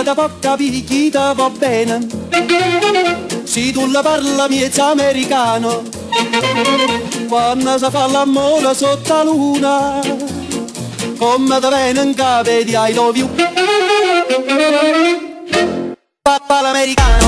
parla da poca picchita va bene. Se tu la parla miezza americano, quando si fa l'amore sotto la luna, come te viene in capo di I love you. Papà l'americano.